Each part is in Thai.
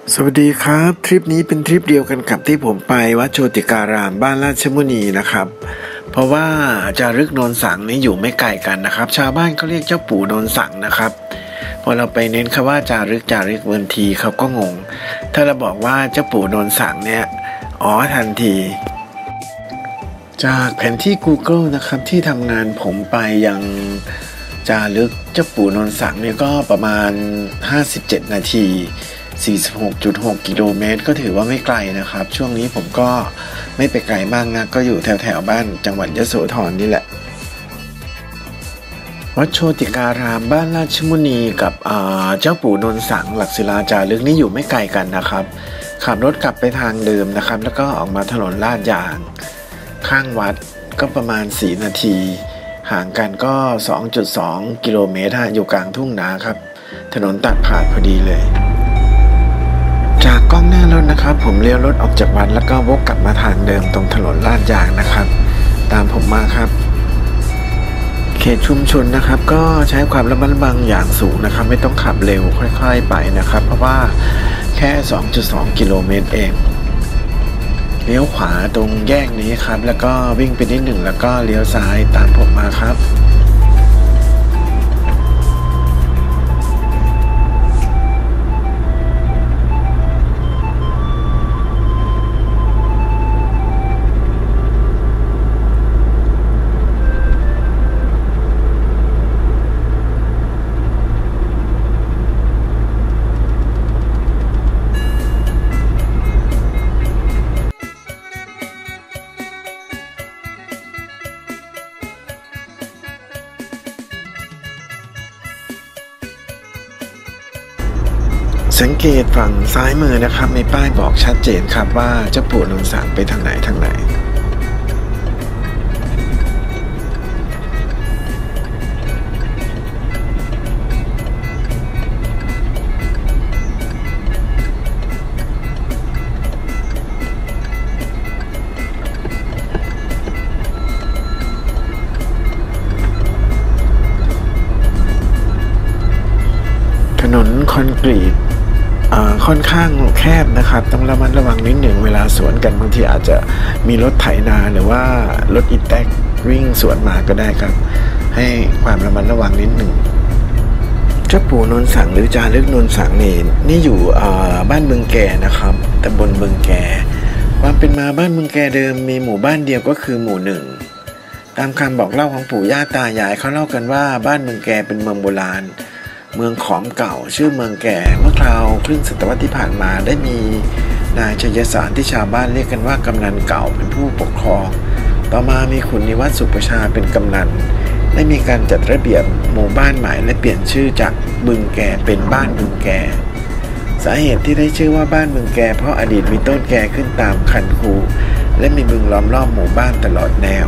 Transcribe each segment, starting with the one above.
สวัสดีครับทริปนี้เป็นทริปเดียวกันกับที่ผมไปวัดโชติการามบ้านราชมุนีนะครับเพราะว่าจารึกโนนสังนี้อยู่ไม่ไกลกันนะครับชาวบ้านเขาเรียกเจ้าปู่โนนสังนะครับพอเราไปเน้นคำว่าจารึกบางทีเขาก็งงถ้าเราบอกว่าเจ้าปู่โนนสังเนี่ยทันทีจากแผนที่ Google นะครับที่ทำงานผมไปยังจารึกเจ้าปู่โนนสังเนี่ยก็ประมาณ57นาที46.6 กิโลเมตรก็ถือว่าไม่ไกลนะครับช่วงนี้ผมก็ไม่ไปไกลมากนะก็อยู่แถวบ้านจังหวัดยโสธรนี่แหละวัดโชติการามบ้านราชมุนีกับเจ้าปู่โนนสังหลักศิลาจารึกนี่อยู่ไม่ไกลกันนะครับขับรถกลับไปทางเดิมนะครับแล้วก็ออกมาถนนลาดยางข้างวัดก็ประมาณ4นาทีห่างกันก็ 2.2 กิโลเมตรอยู่กลางทุ่งนาครับถนนตัดผ่านพอดีเลยจากกล้องหน้ารถนะครับผมเลี้ยวรถออกจากวัดแล้วก็วกกลับมาทางเดิมตรงถนนลาดยางนะครับตามผมมาครับเขตชุมชนนะครับก็ใช้ความระมัดระวังอย่างสูงนะครับไม่ต้องขับเร็วค่อยๆไปนะครับเพราะว่าแค่ 2.2 กิโลเมตรเองเลี้ยวขวาตรงแยกนี้ครับแล้วก็วิ่งไปนิดหนึ่งแล้วก็เลี้ยวซ้ายตามผมมาครับสังเกตฝั่งซ้ายมือนะครับมีป้ายบอกชัดเจนครับว่าเจ้าปู่โนนสังไปทางไหนถนนคอนกรีตค่อนข้างแคบนะครับต้องระมัดระวังนิดหนึ่งเวลาสวนกันบางทีอาจจะมีรถไถนาหรือว่ารถอีแท็กวิ่งสวนมาก็ได้ครับให้ความระมัดระวังนิดหนึ่งเจ้าปู่โนนสังหรือจารึกโนนสังนี่อยู่บ้านบึงแกนะครับตำบลบึงแกความเป็นมาบ้านบึงแกเดิมมีหมู่บ้านเดียวก็คือหมู่หนึ่งตามคำบอกเล่าของปู่ย่าตายายเขาเล่ากันว่าบ้านบึงแกเป็นเมืองโบราณเมืองขอมเก่าชื่อเมืองแก่เมื่อคราวครึ่งศตวรรษที่ผ่านมาได้มีนายชัยสารที่ชาวบ้านเรียกกันว่ากำนันเก่าเป็นผู้ปกครองต่อมามีขุนนิวัฒน์สุประชาเป็นกำนันได้มีการจัดระเบียบหมู่บ้านใหม่และเปลี่ยนชื่อจากบึงแก่เป็นบ้านบึงแก่สาเหตุที่ได้ชื่อว่าบ้านบึงแก่เพราะอดีตมีต้นแก่ขึ้นตามคันคูและมีบึงล้อมรอบหมู่บ้านตลอดแนว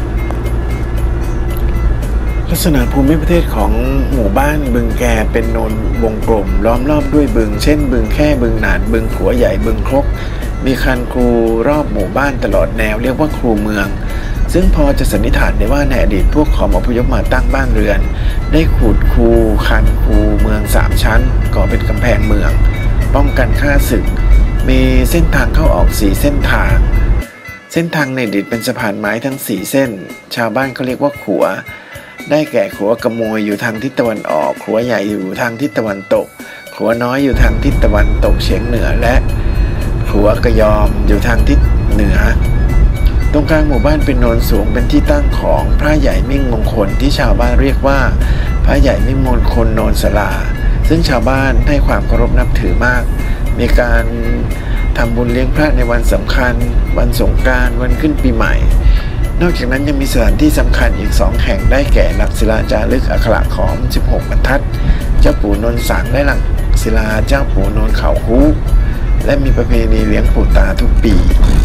ลักษณะภูมิประเทศของหมู่บ้านบึงแกเป็นโนนวงกลมล้อมรอบด้วยบึงเช่นบึงแค่บึงหนานบึงขัวใหญ่บึงครกมีคันคูรอบหมู่บ้านตลอดแนวเรียกว่าคูเมืองซึ่งพอจะสันนิษฐานได้ว่าในอดีตพวกขอมอพยพมาตั้งบ้านเรือนได้ขุดคูคันคูเมือง3ชั้นก่อเป็นกำแพงเมืองป้องกันข้าศึกมีเส้นทางเข้าออก4เส้นทางในอดีตเป็นสะพานไม้ทั้ง4เส้นชาวบ้านเขาเรียกว่าขัวได้แก่ขัวกระมวยอยู่ทางทิศตะวันออกขัวใหญ่อยู่ทางทิศตะวันตกขัวน้อยอยู่ทางทิศตะวันตกเฉียงเหนือและขัวกระยอมอยู่ทางทิศเหนือตรงกลางหมู่บ้านเป็นโนนสูงเป็นที่ตั้งของพระใหญ่มิ่งมงคลที่ชาวบ้านเรียกว่าพระใหญ่มิ่งมงคลโนนศาลาซึ่งชาวบ้านให้ความเคารพนับถือมากมีการทำบุญเลี้ยงพระในวันสำคัญวันสงกรานต์วันขึ้นปีใหม่นอกจากนั้นยังมีสถานที่สำคัญอีก2แห่งได้แก่หลักศิลาจารึกอักขระขอม16บรรทัดเจ้าปู่โนนสังและหลักศิลาเจ้าปู่โนนเขาคูและมีประเพณีเลี้ยงปู่ตาทุกปี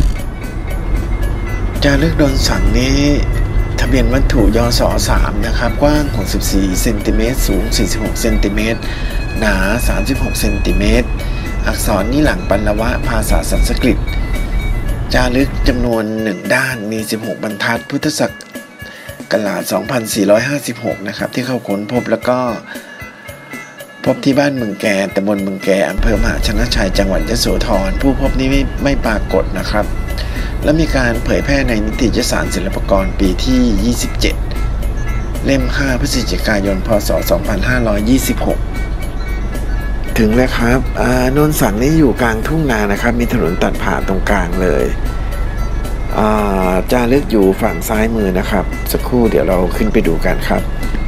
จารึกโนนสังนี้ทะเบียนวัตถุยศ3นะครับกว้าง64เซนติเมตรสูง46เซนติเมตรหนา36เซนติเมตรอักษรนิหลังปัลวะภาษาสันสกฤตจารึกจำนวน1ด้านมี16บรรทัดพุทธศักราช2456นะครับที่เข้าค้นพบแล้วก็พบที่บ้านบึงแกตำบลบึงแกอำเภอมหาชนะชัยจังหวัดยโสธรผู้พบนี้ไม่ปรากฏนะครับและมีการเผยแพร่ในนิตยสารศิลปากรปีที่27เล่ม5พฤศจิกายนพศ2526ถึงแล้วครับโนนสังนี่อยู่กลางทุ่งนานะครับมีถนนตัดผ่านตรงกลางเลยจารึกอยู่ฝั่งซ้ายมือนะครับสักครู่เดี๋ยวเราขึ้นไปดูกันครับ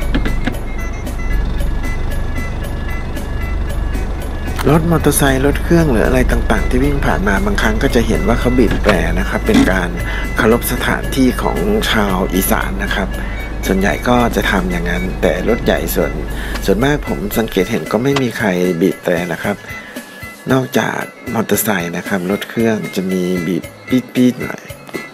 รถมอเตอร์ไซค์รถเครื่องหรืออะไรต่างๆที่วิ่งผ่านมาบางครั้งก็จะเห็นว่าเขาบีบแตรนะครับเป็นการเคารพสถานที่ของชาวอีสานนะครับส่วนใหญ่ก็จะทำอย่างนั้นแต่รถใหญ่ส่วนมากผมสังเกตเห็นก็ไม่มีใครบีบแตรนะครับนอกจากมอเตอร์ไซค์นะครับรถเครื่องจะมีบีบปี๊ดๆหน่อย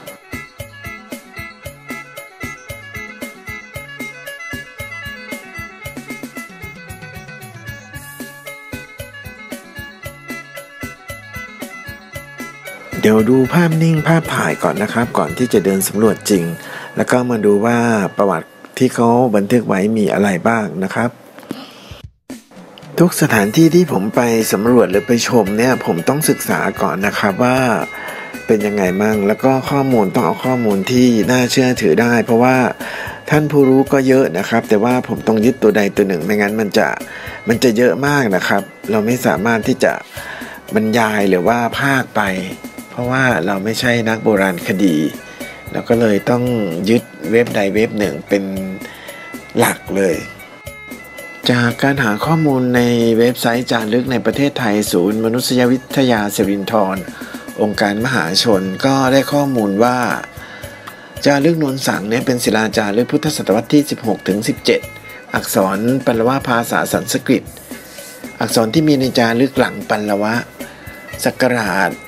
เดี๋ยวดูภาพนิ่งภาพถ่ายก่อนนะครับก่อนที่จะเดินสำรวจจริงแล้วก็มาดูว่าประวัติที่เขาบันทึกไว้มีอะไรบ้างนะครับทุกสถานที่ที่ผมไปสำรวจหรือไปชมเนี่ยผมต้องศึกษาก่อนนะครับว่าเป็นยังไงมั่งแล้วก็ข้อมูลต้องเอาข้อมูลที่น่าเชื่อถือได้เพราะว่าท่านผู้รู้ก็เยอะนะครับแต่ว่าผมต้องยึดตัวใดตัวหนึ่งไม่งั้นมันจะเยอะมากนะครับเราไม่สามารถที่จะบรรยายหรือว่าพากไปเพราะว่าเราไม่ใช่นักโบราณคดีเราก็เลยต้องยึดเว็บใดเว็บหนึ่งเป็นหลักเลยจากการหาข้อมูลในเว็บไซต์จารึกในประเทศไทยศูนย์มนุษยวิทยาสิรินธรองค์การมหาชนก็ได้ข้อมูลว่าจารึกโนนสังเนี่ยเป็นศิลาจารึกพุทธศตวรรษที่16ถึง17อักษรปัลลวะภาษาสันสกฤตอักษรที่มีในจารึกหลังปัลลวะศักราช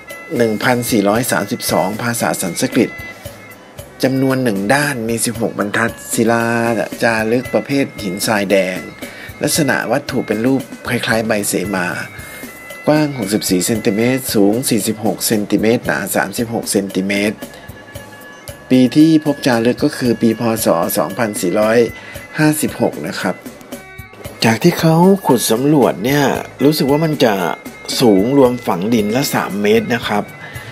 1432ภาษาสันสกฤตจำนวน1ด้านมี16บรรทัดศิลาจารึกประเภทหินทรายแดงลักษณะวัตถุเป็นรูปคล้ายๆใบเสมากว้าง64เซนติเมตรสูง46เซนติเมตรหนา36เซนติเมตรปีที่พบจารึกก็คือปีพ.ศ. 2456นะครับจากที่เขาขุดสำรวจเนี่ยรู้สึกว่ามันจะสูงรวมฝังดินละ3เมตรนะครับ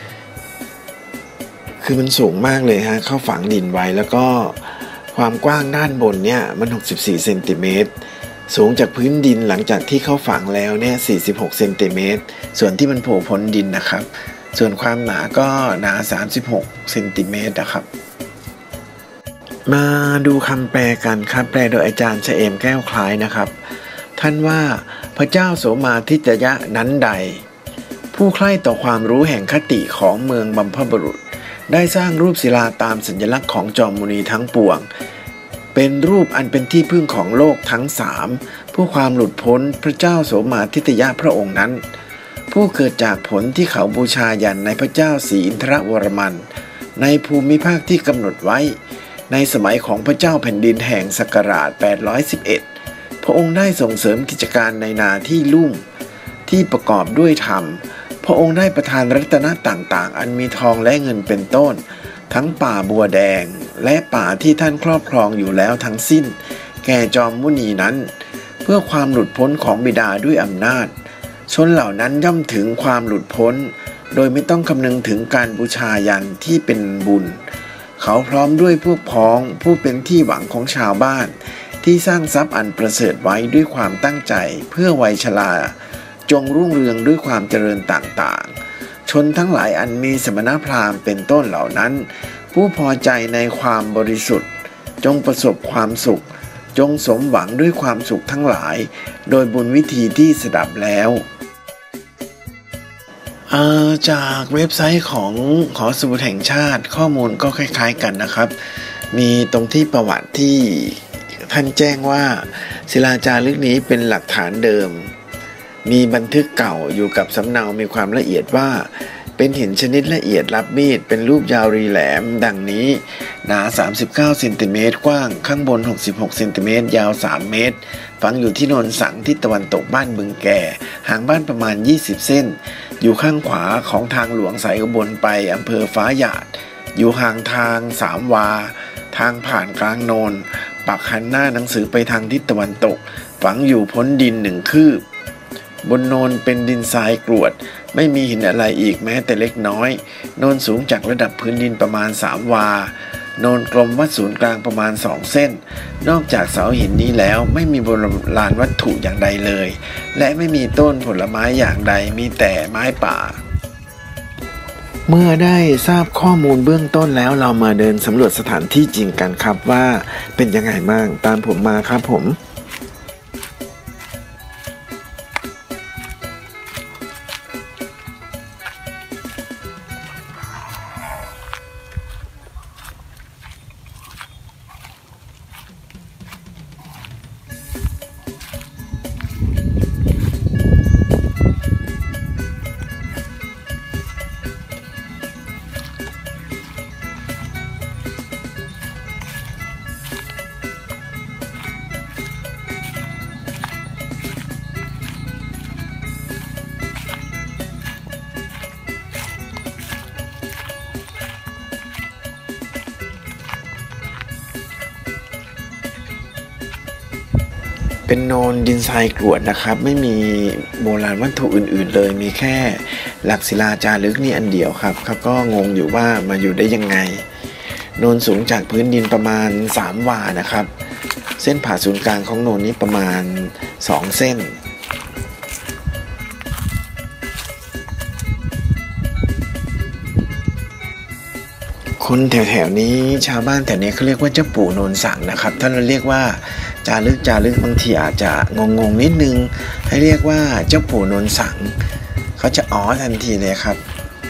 คือมันสูงมากเลยฮะเข้าฝังดินไว้แล้วก็ความกว้างด้านบนเนี่ยมัน64เซนติเมตรสูงจากพื้นดินหลังจากที่เข้าฝังแล้วเนี่ย46เซนติเมตรส่วนที่มันโผล่พ้นดินนะครับส่วนความหนาก็หนา36เซนติเมตรนะครับมาดูคำแปลกันครับแปลโดยอาจารย์ชเอมแก้วคล้ายนะครับท่านว่าพระเจ้าโสมาทิตยะนั้นใดผู้ใคร่ต่อความรู้แห่งคติของเมืองบัมพบุรุษได้สร้างรูปศิลาตามสัญลักษณ์ของจอมมุนีทั้งปวงเป็นรูปอันเป็นที่พึ่งของโลกทั้ง3ผู้ความหลุดพ้นพระเจ้าโสมาทิตยะพระองค์นั้นผู้เกิดจากผลที่เขาบูชายันในพระเจ้าศรีอินทรวรมันในภูมิภาคที่กำหนดไว้ในสมัยของพระเจ้าแผ่นดินแห่งศักราช811พระองค์ได้ส่งเสริมกิจการในนาที่ลุ่มที่ประกอบด้วยธรรมพระองค์ได้ประทานรัตนะต่างๆอันมีทองและเงินเป็นต้นทั้งป่าบัวแดงและป่าที่ท่านครอบครองอยู่แล้วทั้งสิ้นแก่จอมมุนีนั้นเพื่อความหลุดพ้นของบิดาด้วยอำนาจชนเหล่านั้นย่อมถึงความหลุดพ้นโดยไม่ต้องคำนึงถึงการบูชายันที่เป็นบุญเขาพร้อมด้วยพวกพ้องผู้เป็นที่หวังของชาวบ้านที่สร้างทรัพย์อันประเสริฐไว้ด้วยความตั้งใจเพื่อวัยชราจงรุ่งเรืองด้วยความเจริญต่างๆชนทั้งหลายอันมีสมณพราหมณ์เป็นต้นเหล่านั้นผู้พอใจในความบริสุทธิ์จงประสบความสุขจงสมหวังด้วยความสุขทั้งหลายโดยบุญวิธีที่สดับแล้วจากเว็บไซต์ของหอสมุดแห่งชาติข้อมูลก็คล้ายๆกันนะครับมีตรงที่ประวัติที่ท่านแจ้งว่าศิลาจารึกนี้เป็นหลักฐานเดิมมีบันทึกเก่าอยู่กับสำเนามีความละเอียดว่าเป็นหินชนิดละเอียดรับมีดเป็นรูปยาวรีแหลมดังนี้หนา39เซนติเมตรกว้างข้างบน66เซนติเมตรยาว3เมตรฝังอยู่ที่โนนสังทิศตะวันตกบ้านบึงแก่ห่างบ้านประมาณ20เส้นอยู่ข้างขวาของทางหลวงสายอุบลไปอำเภอฟ้าหยาดอยู่ห่างทาง3 วาทางผ่านกลางโนนปักหันหน้าหนังสือไปทางทิศตะวันตกฝังอยู่พ้นดิน1 คืบบนโนนเป็นดินทรายกรวดไม่มีหินอะไรอีกแม้แต่เล็กน้อยโนนสูงจากระดับพื้นดินประมาณ3 วาโนนกลมวัดศูนย์กลางประมาณ2 เส้นนอกจากเสาหินนี้แล้วไม่มีโบราณวัตถุอย่างใดเลยและไม่มีต้นผลไม้อย่างใดมีแต่ไม้ป่าเมื่อได้ทราบข้อมูลเบื้องต้นแล้วเรามาเดินสำรวจสถานที่จริงกันครับว่าเป็นยังไงบ้างตามผมมาครับผมเป็นโนนดินทรายกรวดนะครับไม่มีโบราณวัตถุอื่นๆเลยมีแค่หลักศิลาจารึกนี่อันเดียวครับเขาก็งงอยู่ว่ามาอยู่ได้ยังไงโนนสูงจากพื้นดินประมาณ3 วานะครับเส้นผ่าศูนย์กลางของโนนนี้ประมาณ2 เส้นคนแถวๆนี้ชาวบ้านแถวนี้เขาเรียกว่าเจ้าปู่โนนสังนะครับถ้าเราเรียกว่าจารึกบางทีอาจจะงงนิดนึงให้เรียกว่าเจ้าปู่โนนสังเขาจะอ๋อทันทีเลยครับ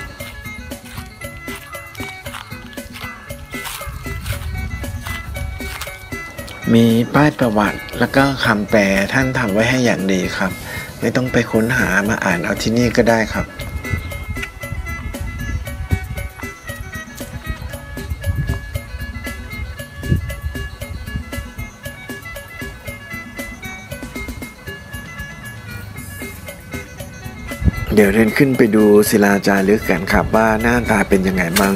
มีป้ายประวัติแล้วก็คำแปลท่านทำไว้ให้อย่างดีครับไม่ต้องไปค้นหามาอ่านเอาที่นี่ก็ได้ครับเดี๋ยวเดินขึ้นไปดูศิลาจารึกกันครับว่าหน้าตาเป็นยังไงบ้าง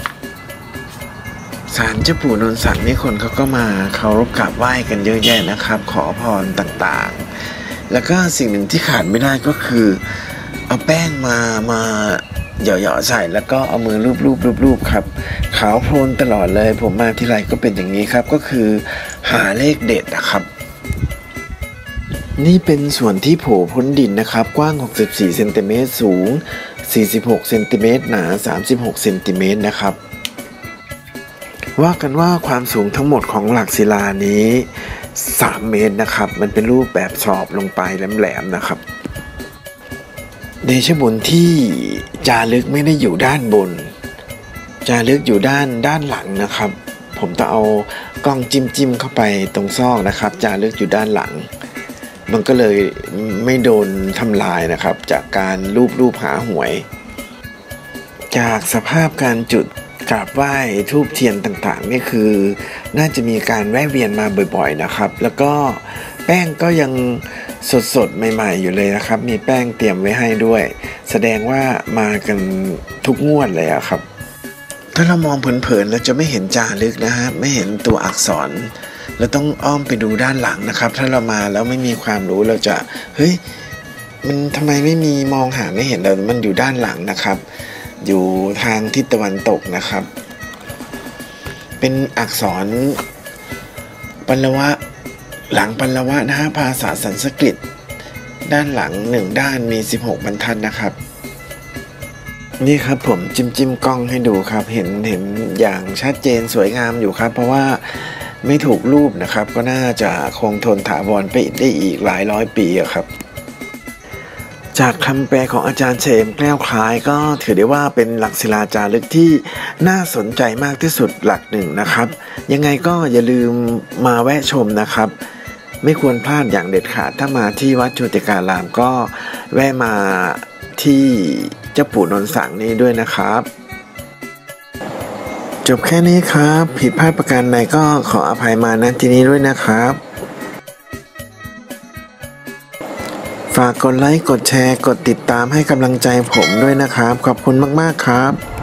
ศาลเจ้าปู่โนนสังนี่คนเขาก็มาเคารพกราบไหว้กันเยอะแยะนะครับขอพรต่างๆแล้วก็สิ่งหนึ่งที่ขาดไม่ได้ก็คือเอาแป้งมาเหยาะๆใส่แล้วก็เอามือรูปครับขาวโพลนตลอดเลยผมมาที่ไรก็เป็นอย่างนี้ครับก็คือหาเลขเด็ดนะครับนี่เป็นส่วนที่โผล่พ้นดินนะครับกว้าง64 เซนติเมตรสูง46 เซนติเมตรหนา36 เซนติเมตรนะครับว่ากันว่าความสูงทั้งหมดของหลักศิลานี้3 เมตรนะครับมันเป็นรูปแบบสอบลงไปแหลมๆนะครับเดชบุญที่จารึกไม่ได้อยู่ด้านบนจารึกอยู่ด้านหลังนะครับผมต้องเอากล้องจิ้มเข้าไปตรงซอกนะครับจารึกอยู่ด้านหลังมันก็เลยไม่โดนทำลายนะครับจากการรูปหาหวยจากสภาพการจุดกราบไหว้ธูปเทียนต่างๆนี่คือน่าจะมีการแวะเวียนมาบ่อยๆนะครับแล้วก็แป้งก็ยังสดใหม่ๆอยู่เลยนะครับมีแป้งเตรียมไว้ให้ด้วยแสดงว่ามากันทุกงวดเลยครับถ้าเรามองเผินๆเราจะไม่เห็นจารึกนะฮะไม่เห็นตัวอักษรเราต้องอ้อมไปดูด้านหลังนะครับถ้าเรามาแล้วไม่มีความรู้เราจะเฮ้ยมันทำไมไม่มีมองหาไม่เห็นเรามันอยู่ด้านหลังนะครับอยู่ทางทิศตะวันตกนะครับเป็นอักษรปัลวะหลังปัลวะนะฮะภาษาสันสกฤตด้านหลัง1 ด้านมี16 บรรทัดนะครับนี่ครับผมจิ้มกล้องให้ดูครับเห็นอย่างชัดเจนสวยงามอยู่ครับเพราะว่าไม่ถูกรูปนะครับก็น่าจะคงทนถาวรไปได้อีกหลายร้อยปีครับจากคำแปลของอาจารย์เฉมแกล้วคล้ายก็ถือได้ว่าเป็นหลักศิลาจารึกที่น่าสนใจมากที่สุดหลักหนึ่งนะครับยังไงก็อย่าลืมมาแวะชมนะครับไม่ควรพลาดอย่างเด็ดขาดถ้ามาที่วัดโชติการามก็แวะมาที่เจ้าปู่โนนสังนี้ด้วยนะครับจบแค่นี้ครับผิดพลาดประการใดก็ขออภัยมาณที่นี้ด้วยนะครับฝากกดไลค์กดแชร์กดติดตามให้กำลังใจผมด้วยนะครับขอบคุณมากๆครับ